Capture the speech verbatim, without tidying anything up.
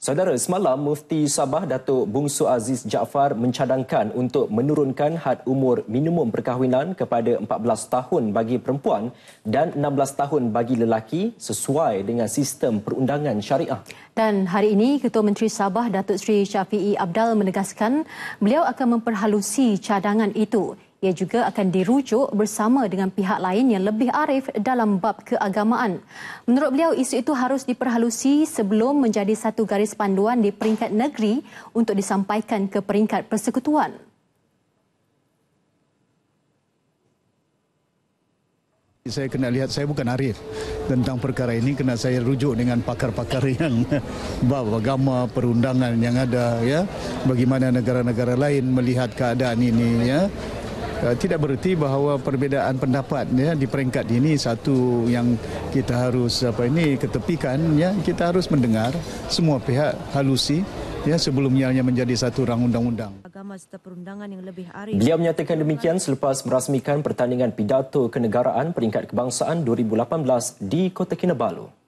Saudara, semalam Mufti Sabah Datuk Bungsu Aziz Jaafar mencadangkan untuk menurunkan had umur minimum perkahwinan kepada empat belas tahun bagi perempuan dan enam belas tahun bagi lelaki sesuai dengan sistem perundangan syariah. Dan hari ini, Ketua Menteri Sabah Datuk Seri Syafiee Apdal menegaskan beliau akan memperhalusi cadangan itu. Ia juga akan dirujuk bersama dengan pihak lain yang lebih arif dalam bab keagamaan. Menurut beliau, isu itu harus diperhalusi sebelum menjadi satu garis panduan di peringkat negeri untuk disampaikan ke peringkat persekutuan. Saya kena lihat, saya bukan arif tentang perkara ini, kena saya rujuk dengan pakar-pakar yang bab agama, perundangan yang ada, ya, bagaimana negara-negara lain melihat keadaan ini, ya. Tidak bererti bahawa perbezaan pendapat, ya, di peringkat ini satu yang kita harus apa ini ketepikan, ya. Kita harus mendengar semua pihak halusi, ya, sebelumnya menjadi satu rang undang-undang. Agama serta perundangan yang lebih arif. Beliau menyatakan demikian selepas merasmikan pertandingan pidato kenegaraan peringkat kebangsaan dua ribu lapan belas di Kota Kinabalu.